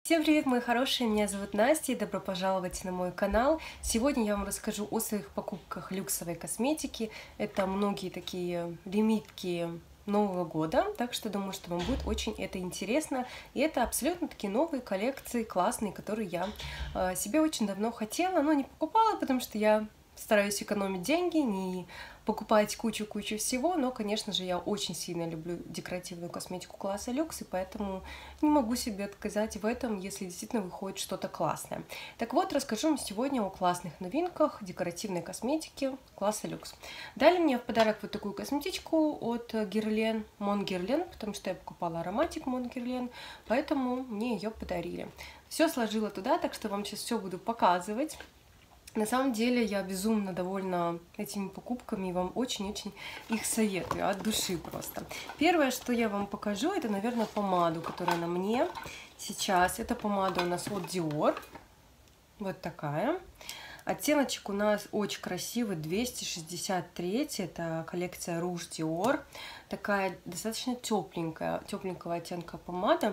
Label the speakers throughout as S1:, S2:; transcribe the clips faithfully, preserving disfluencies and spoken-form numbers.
S1: Всем привет, мои хорошие, меня зовут Настя и добро пожаловать на мой канал. Сегодня я вам расскажу о своих покупках люксовой косметики. Это многие такие лимитки Нового года, так что думаю, что вам будет очень это интересно. И это абсолютно такие новые коллекции, классные, которые я э, себе очень давно хотела, но не покупала, потому что я стараюсь экономить деньги, не покупать кучу-кучу всего, но, конечно же, я очень сильно люблю декоративную косметику класса люкс, и поэтому не могу себе отказать в этом, если действительно выходит что-то классное. Так вот, расскажу вам сегодня о классных новинках декоративной косметики класса люкс. Дали мне в подарок вот такую косметичку от Guerlain, Mon Guerlain, потому что я покупала ароматик Mon Guerlain, поэтому мне ее подарили. Все сложила туда, так что вам сейчас все буду показывать. На самом деле я безумно довольна этими покупками и вам очень-очень их советую, от души просто. Первое, что я вам покажу, это, наверное, помаду, которая на мне сейчас. Это помада у нас от Dior, вот такая. Оттеночек у нас очень красивый, двести шестьдесят три, это коллекция Rouge Dior. Такая достаточно тепленькая, тепленького оттенка помада.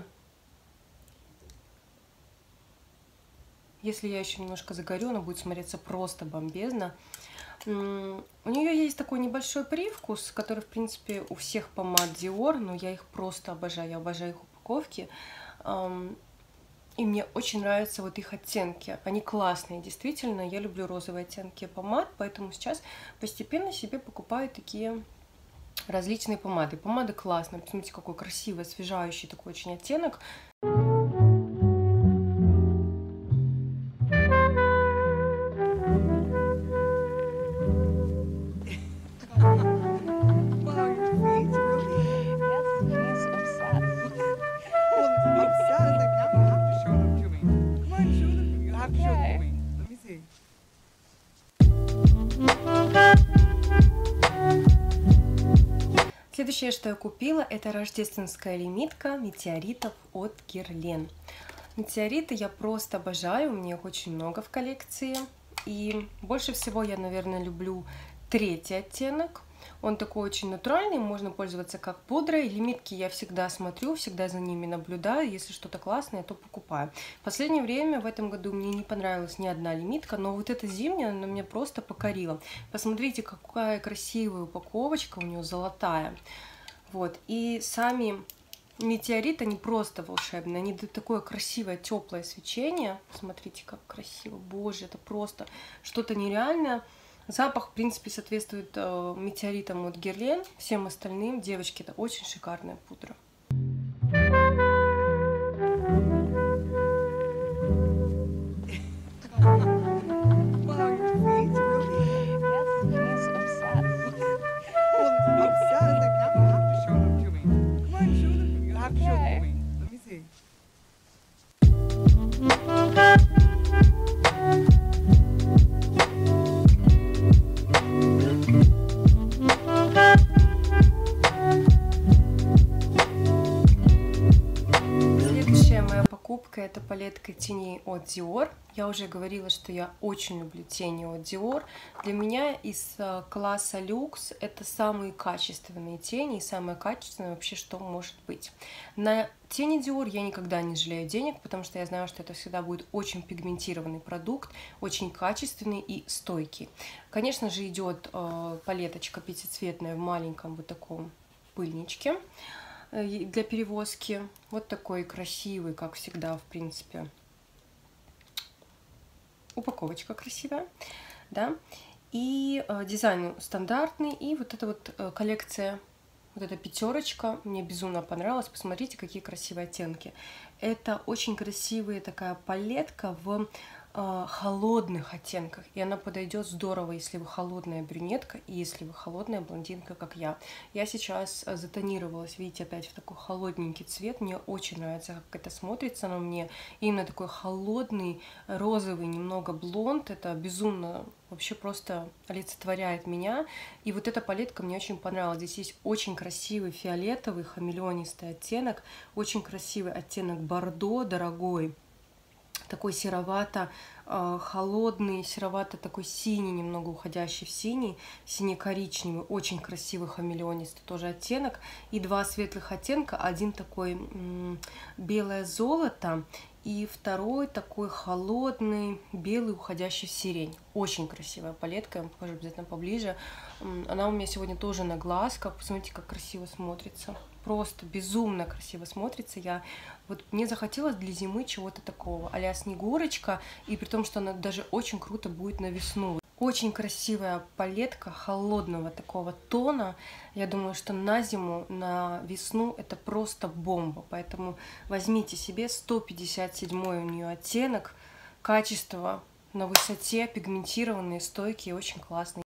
S1: Если я еще немножко загорю, она будет смотреться просто бомбезно. У нее есть такой небольшой привкус, который, в принципе, у всех помад Dior, но я их просто обожаю, я обожаю их упаковки. И мне очень нравятся вот их оттенки. Они классные, действительно. Я люблю розовые оттенки помад, поэтому сейчас постепенно себе покупаю такие различные помады. Помады классные. Посмотрите, какой красивый, освежающий такой очень оттенок. Следующее, что я купила, это рождественская лимитка метеоритов от Guerlain. Метеориты я просто обожаю, у меня их очень много в коллекции. И больше всего я, наверное, люблю третий оттенок. Он такой очень натуральный, можно пользоваться как пудрой. Лимитки я всегда смотрю, всегда за ними наблюдаю. Если что-то классное, то покупаю. В последнее время, в этом году, мне не понравилась ни одна лимитка, но вот эта зимняя, она меня просто покорила. Посмотрите, какая красивая упаковочка у нее, золотая. Вот, и сами метеориты, они просто волшебные. Они дают такое красивое, теплое свечение. Посмотрите, как красиво. Боже, это просто что-то нереальное. Запах, в принципе, соответствует э, метеоритам от Guerlain, всем остальным. Девочки, это очень шикарная пудра. Это палетка теней от Dior. Я уже говорила, что я очень люблю тени от Dior. Для меня из класса люкс это самые качественные тени и самое качественное вообще, что может быть. На тени Dior я никогда не жалею денег, потому что я знаю, что это всегда будет очень пигментированный продукт, очень качественный и стойкий. Конечно же, идет э, палеточка пятицветная в маленьком вот таком пыльничке для перевозки. Вот такой красивый, как всегда, в принципе, упаковочка красивая, да, и э, дизайн стандартный, и вот эта вот э, коллекция, вот эта пятерочка мне безумно понравилась. Посмотрите, какие красивые оттенки. Это очень красивая такая палетка в э, холодных оттенках, и она подойдет здорово, если вы холодная брюнетка и если вы холодная блондинка, как я. Я сейчас затонировалась, видите, опять в такой холодненький цвет. Мне очень нравится, как это смотрится на мне. Именно такой холодный, розовый, немного блонд. Это безумно вообще просто олицетворяет меня. И вот эта палетка мне очень понравилась. Здесь есть очень красивый фиолетовый, хамелеонистый оттенок, очень красивый оттенок бордо, дорогой. Такой серовато э, холодный, серовато такой синий, немного уходящий в синий, синий-коричневый, очень красивый хамелеонистый тоже оттенок. И два светлых оттенка, один такой белое золото И второй такой холодный, белый, уходящий в сирень. Очень красивая палетка, я вам покажу обязательно поближе. Она у меня сегодня тоже на глазках. Посмотрите, как красиво смотрится. Просто безумно красиво смотрится. Я вот мне захотелось для зимы чего-то такого, а-ля Снегурочка, и при том, что она даже очень круто будет на весну. Очень красивая палетка холодного такого тона. Я думаю, что на зиму, на весну это просто бомба. Поэтому возьмите себе сто пятьдесят седьмой у нее оттенок. Качество на высоте, пигментированные, стойкие, очень классные.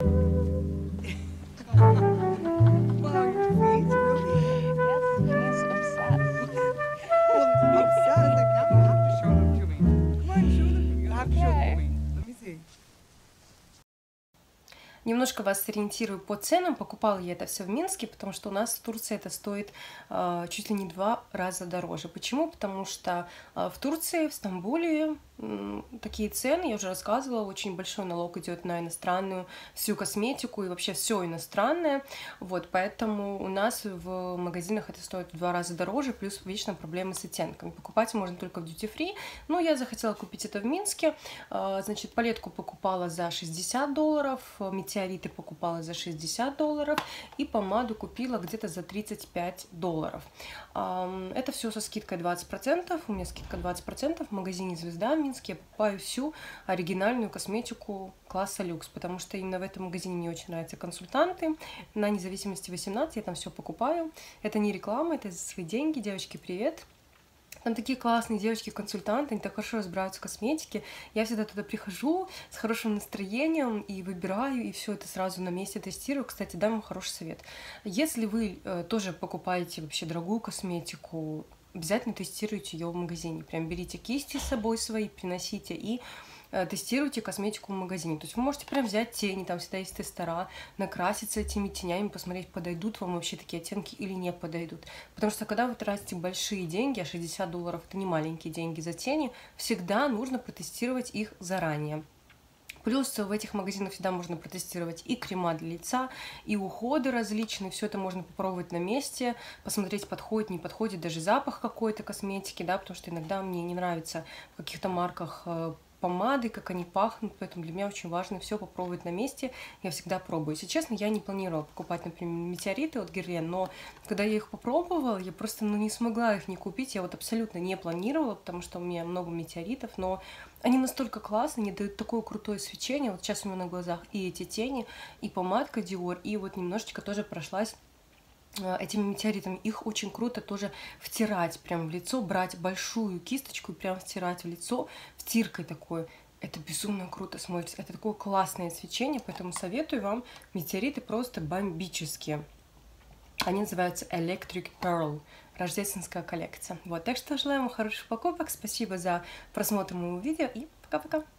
S1: Немножко вас сориентирую по ценам. Покупала я это все в Минске, потому что у нас в Турции это стоит э, чуть ли не два раза дороже. Почему? Потому что э, в Турции, в Стамбуле э, такие цены, я уже рассказывала, очень большой налог идет на иностранную всю косметику и вообще все иностранное. Вот, поэтому у нас в магазинах это стоит в два раза дороже, плюс вечно проблемы с оттенками. Покупать можно только в duty free. Но я захотела купить это в Минске. Э, значит, палетку покупала за шестьдесят долларов, метеориты покупала за шестьдесят долларов и помаду купила где-то за тридцать пять долларов. Это все со скидкой двадцать процентов. У меня скидка двадцать процентов в магазине «Звезда» в Минске. Я покупаю всю оригинальную косметику класса люкс, потому что именно в этом магазине мне очень нравятся консультанты. На Независимости восемнадцать я там все покупаю. Это не реклама, это за свои деньги. Девочки, привет! Там такие классные девочки-консультанты, они так хорошо разбираются в косметике. Я всегда туда прихожу с хорошим настроением и выбираю, и все это сразу на месте тестирую. Кстати, дам вам хороший совет. Если вы э, тоже покупаете вообще дорогую косметику, обязательно тестируйте ее в магазине. Прям берите кисти с собой свои, приносите и тестируйте косметику в магазине. То есть вы можете прям взять тени, там всегда есть тестера, накраситься этими тенями, посмотреть, подойдут вам вообще такие оттенки или не подойдут. Потому что когда вы тратите большие деньги, а шестьдесят долларов это не маленькие деньги за тени, всегда нужно протестировать их заранее. Плюс в этих магазинах всегда можно протестировать и крема для лица, и уходы различные. Все это можно попробовать на месте, посмотреть, подходит, не подходит, даже запах какой-то косметики, да, потому что иногда мне не нравится в каких-то марках помады, как они пахнут, поэтому для меня очень важно все попробовать на месте. Я всегда пробую. Если честно, я не планировала покупать, например, метеориты от Герлен, но когда я их попробовала, я просто ну, не смогла их не купить. Я вот абсолютно не планировала, потому что у меня много метеоритов, но они настолько классные, они дают такое крутое свечение. Вот сейчас у меня на глазах и эти тени, и помадка Dior, и вот немножечко тоже прошлась этими метеоритами. Их очень круто тоже втирать прям в лицо, брать большую кисточку и прям втирать в лицо втиркой такой. Это безумно круто смотрится. Это такое классное свечение, поэтому советую вам. Метеориты просто бомбические. Они называются Electric Pearl, рождественская коллекция. Вот, так что желаю вам хороших покупок. Спасибо за просмотр моего видео и пока-пока.